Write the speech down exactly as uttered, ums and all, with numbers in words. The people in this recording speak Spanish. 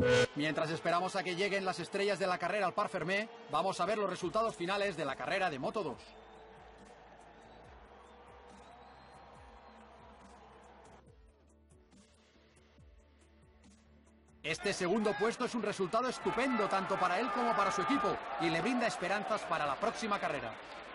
Mientras esperamos a que lleguen las estrellas de la carrera al par fermé, vamos a ver los resultados finales de la carrera de Moto dos. Este segundo puesto es un resultado estupendo tanto para él como para su equipo y le brinda esperanzas para la próxima carrera.